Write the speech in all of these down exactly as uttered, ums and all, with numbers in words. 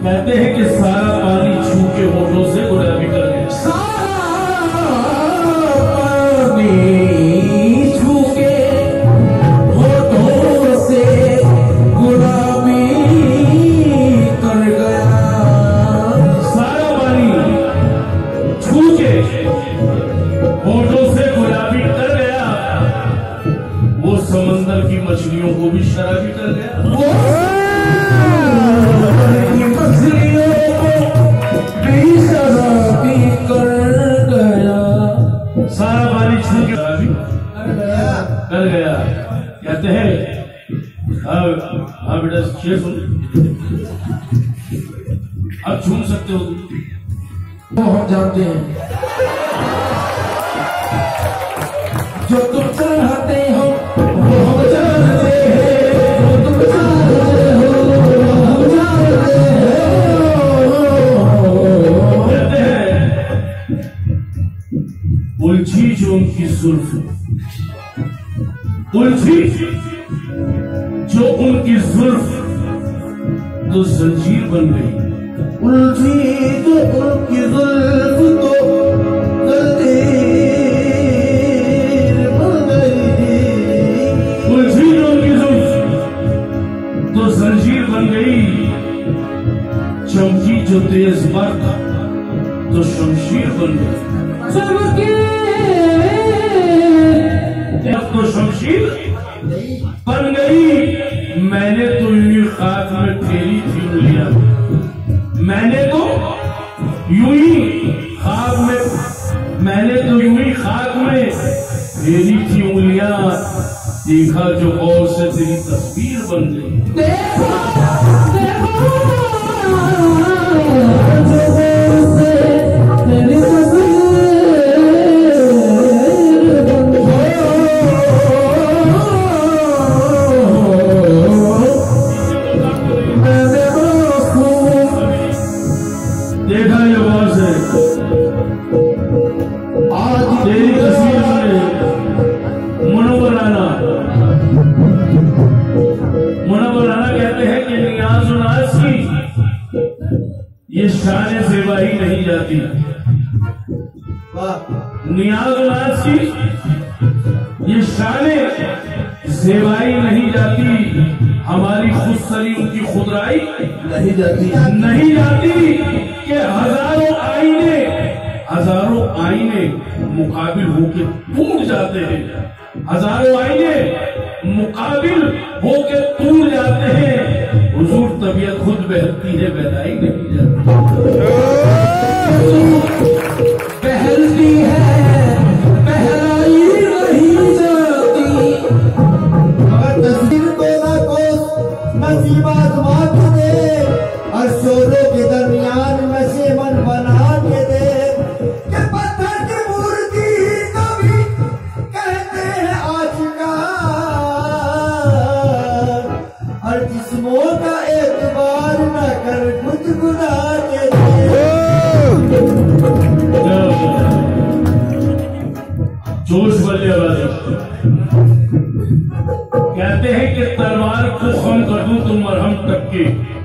कहते हैं कि सारा पानी छू के होठों से गुलाबी कर गया। सारा पानी छू के होठों से गुलाबी कर गया। सारा पानी छू के होठों से गुलाबी कर गया। वो समंदर की मछलियों को भी शराबी कर गया। वो मछलियों को भी शराबी कर गया। सारा पानी छू के शराबी कर गया। कहते हैं हाँ हाँ बेटा शेर सुन, अब झूम सकते हो तुम। वो हम जानते हैं जो तुम चाहते हो वो हम जानते हैं। जो तुम चाहते हो वो हम जानते हो। कहते हैं उलझी जो उनकी जुल्फ, उलझी जो उनकी जुल्फ तो जंजीर बन गई। उलझी जो उनकी जुल्फ तो जंजीर बन गई। उलझी जो उनकी जुल्फ तो जंजीर बन गई। चमकी जो तेज बर्क तो शमशीर बन गई। चमके अब तो शमशीर बन गई। मैंने तो यूं खाक में फेरी थी उंगलियां, मैंने तो यूं ही खाक में मैंने तो यूं ही खाक में फेरी थी उंगलियां। देखा जो गौर से तेरी तस्वीर बन गई। देखो देखो देखा ये गौर से आज तेरी तस्वीर में मुनव्वर राना मुनव्वर राना कहते हैं कि नियाज उनाज की ये शान ज़ेबाई नहीं जाती। नियाज उनाज की ये शान ज़ेबाई नहीं जाती। हमारी खुदसरी उनकी खुदराई नहीं जाती नहीं जाती कि हजारों आईने हजारों आईने मुकाबिल होके टूट जाते हैं। हजारों आईने मुकाबिल होके टूट जाते हैं। हुजूर तबीयत खुद बहलती है, बहलाई नहीं जाती। बहलती है बहलाई नहीं जाती। मगर तस्वीर को ना को नसीबात मात दे और शोरों के दरमियान नशे मन बना के दे कि पत्थर की मूर्ति कभी कहते हैं आशिकार और जिस्मों का एतबार न कर गुदगुदा के दे। जोश वाले आवाज कहते हैं कि तलवार को खम कर दूं तो मरहम टपके।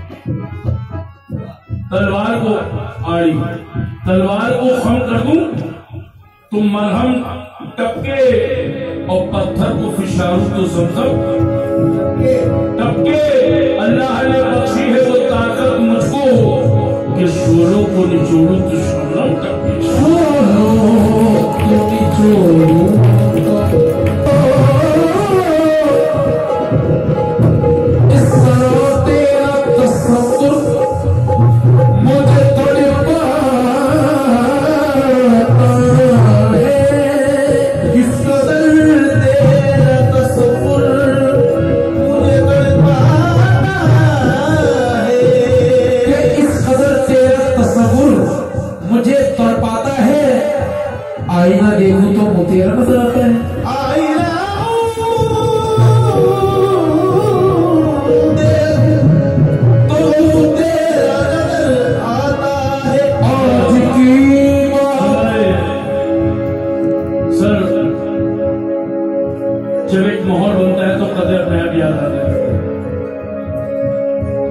तलवार को आड़ी तलवार को खम कर दूं तो मरहम टपके और पत्थर को फिशारूं तो समझम टपके। अल्लाह ने बख्शी है वो ताकत मुझको कि शोरों को निचोड़ूं तो शबनम टपके। शोरों को निचोड़ूं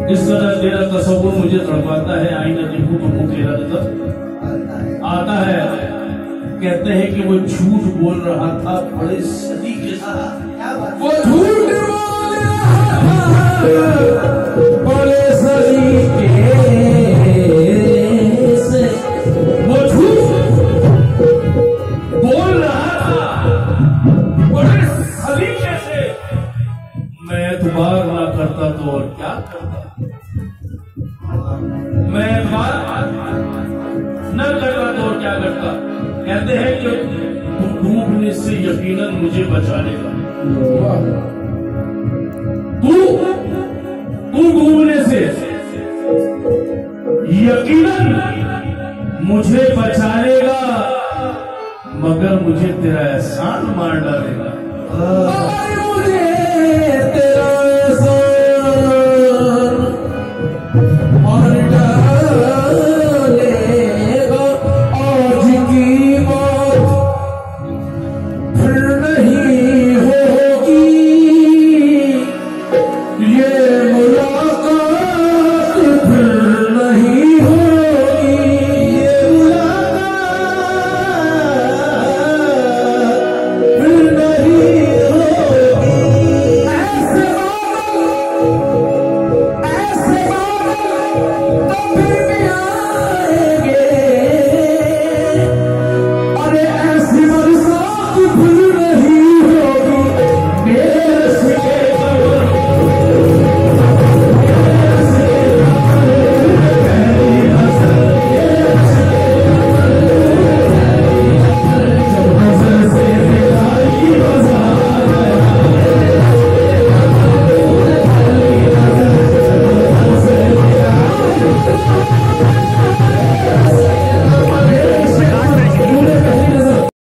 इस तरह तेरा तस्वुर मुझे तड़पाता है, आईना देखूं तो वो तेरा नजर आता है। कहते हैं कि वो झूठ बोल रहा था बड़े सलीके से, वो झूठ बोल रहा था बड़े सलीके से, वो झूठ बोल रहा था बड़े सलीके से। मैं एतबार ना करता तो और क्या करता, मैं एतबार न करता तो और क्या करता। कहते हैं कि तू डूबने से यकीनन मुझे बचा लेगा, तू तू डूबने से यकीनन मुझे बचा लेगा, मगर मुझे तेरा एहसान मार डालेगा।